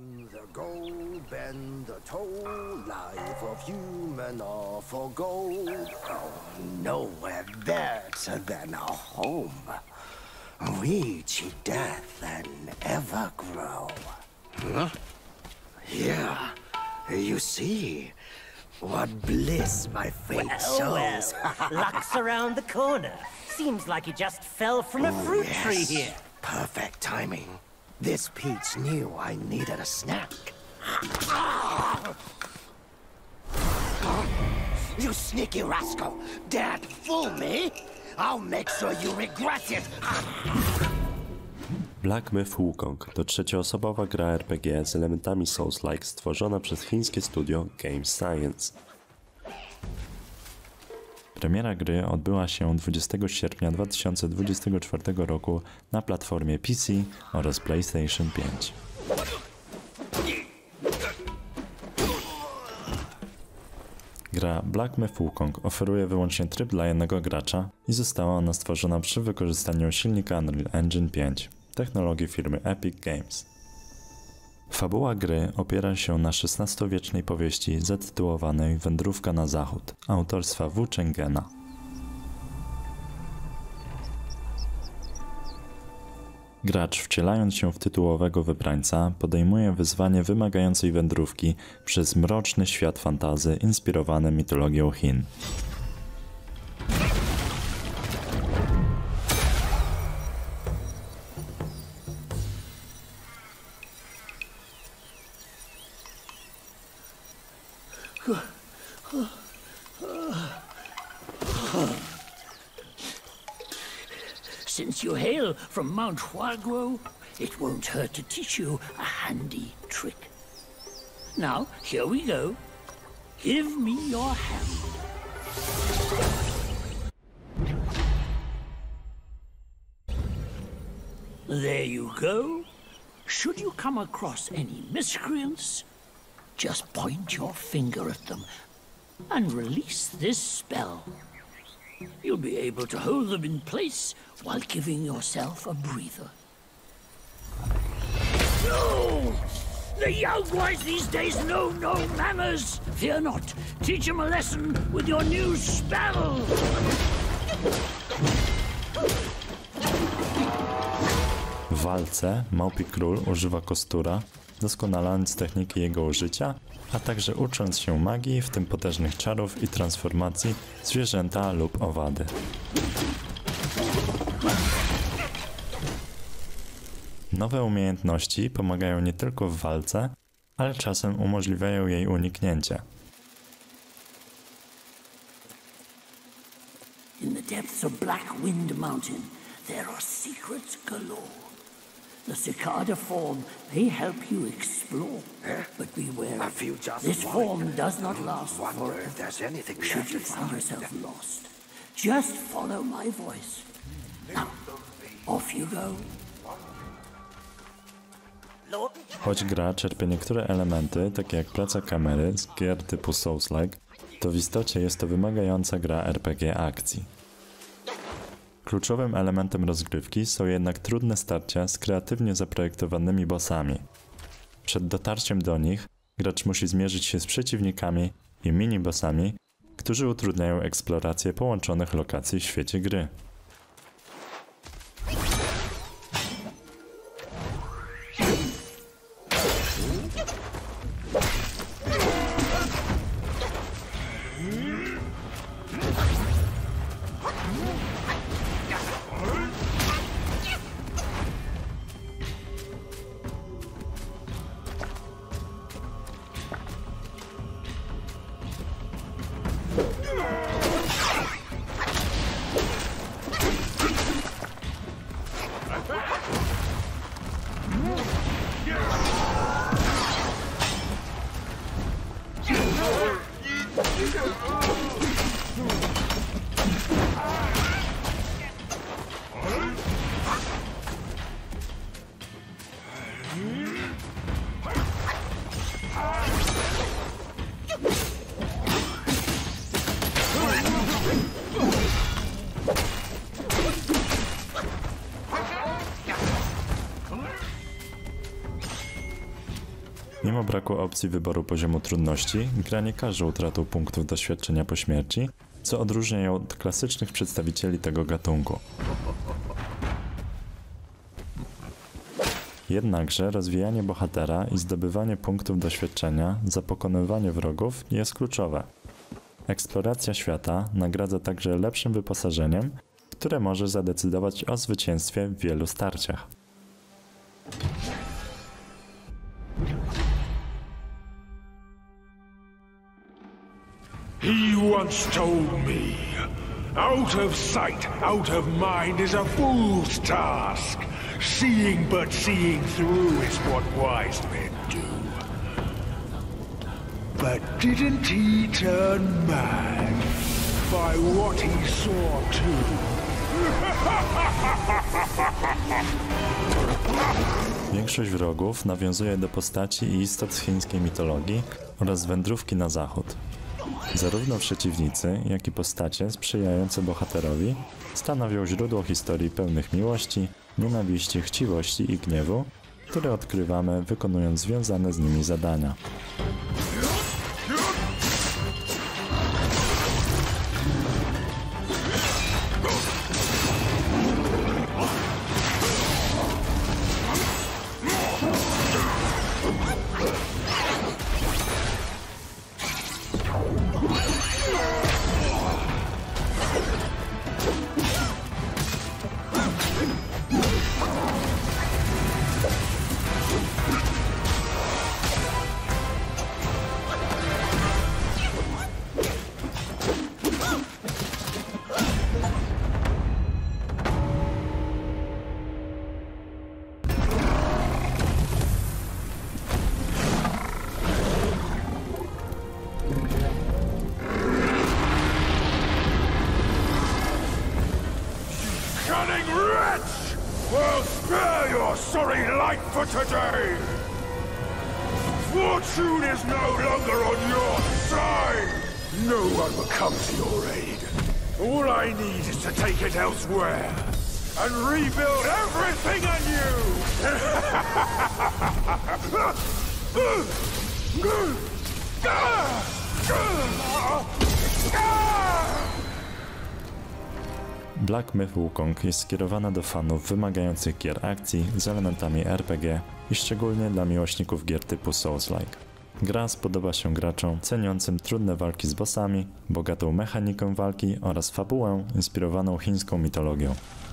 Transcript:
The gold bend the toll, life of human are for gold. Oh, nowhere better than a home. We cheat death and ever grow. Huh? Yeah, you see, what bliss my fate shows. Luck's around the corner. Seems like you just fell from a fruit tree here. Perfect timing. This peach knew I needed a snack. You sneaky rascal! Dared fool me? I'll make sure you regret it! Black Myth Wukong to trzecioosobowa gra RPG z elementami Souls-like stworzona przez chińskie studio Game Science. Premiera gry odbyła się 20 sierpnia 2024 roku na platformie PC oraz PlayStation 5. Gra Black Myth Wukong oferuje wyłącznie tryb dla jednego gracza i została ona stworzona przy wykorzystaniu silnika Unreal Engine 5, technologii firmy Epic Games. Fabuła gry opiera się na XVI-wiecznej powieści zatytułowanej Wędrówka na zachód autorstwa Wu Chengena. Gracz, wcielając się w tytułowego wybrańca, podejmuje wyzwanie wymagającej wędrówki przez mroczny świat fantasy inspirowany mitologią Chin. Since you hail from Mount Huaguo, it won't hurt to teach you a handy trick. Now, here we go. Give me your hand. There you go. Should you come across any miscreants, just point your finger at them and release this spell. You'll be able to hold them in place while giving yourself a breather. No! The young ones these days know no manners! Fear not. Teach them a lesson with your new spell! W walce Małpi Król używa kostura, doskonalając techniki jego użycia, a także ucząc się magii, w tym potężnych czarów i transformacji zwierzęta lub owady. Nowe umiejętności pomagają nie tylko w walce, ale czasem umożliwiają jej uniknięcie. In the depths of Black Wind Mountain, there are secrets galore. The cicada form may help you explore, but beware. This form does not last forever. Should you find yourself lost, just follow my voice. Now, off you go. Choć gra czerpie niektóre elementy, takie jak praca kamery z gier typu Souls-like, to w istocie jest to wymagająca gra RPG akcji. Kluczowym elementem rozgrywki są jednak trudne starcia z kreatywnie zaprojektowanymi bossami. Przed dotarciem do nich gracz musi zmierzyć się z przeciwnikami i mini-bossami, którzy utrudniają eksplorację połączonych lokacji w świecie gry. Mimo braku opcji wyboru poziomu trudności, gra nie karze utratą punktów doświadczenia po śmierci, co odróżnia ją od klasycznych przedstawicieli tego gatunku. Jednakże rozwijanie bohatera i zdobywanie punktów doświadczenia za pokonywanie wrogów jest kluczowe. Eksploracja świata nagradza także lepszym wyposażeniem, które może zadecydować o zwycięstwie w wielu starciach. He once told me, out of sight, out of mind is a fool's task. Seeing but seeing through is what wise men do. But didn't he turn mad by what he saw too? Większość wrogów nawiązuje do postaci i istot z chińskiej mitologii oraz wędrówki na zachód. Zarówno przeciwnicy, jak i postacie sprzyjające bohaterowi stanowią źródło historii pełnych miłości, nienawiści, chciwości i gniewu, które odkrywamy wykonując związane z nimi zadania. Well, spare your sorry life for today! Fortune is no longer on your side! No one will come to your aid. All I need is to take it elsewhere and rebuild everything anew! Black Myth Wukong jest skierowana do fanów wymagających gier akcji z elementami RPG i szczególnie dla miłośników gier typu Souls-like. Gra spodoba się graczom ceniącym trudne walki z bossami, bogatą mechaniką walki oraz fabułę inspirowaną chińską mitologią.